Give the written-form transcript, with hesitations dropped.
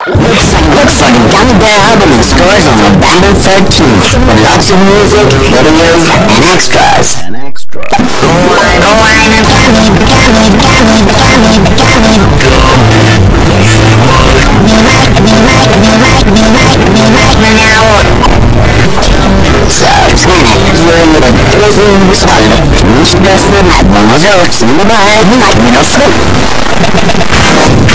Looks like a gummy bear album in stores on November 13th, with lots of music, videos, and extras. So, tonight, we're in the prison swallow. Each person had one of those in the mind, like middle school.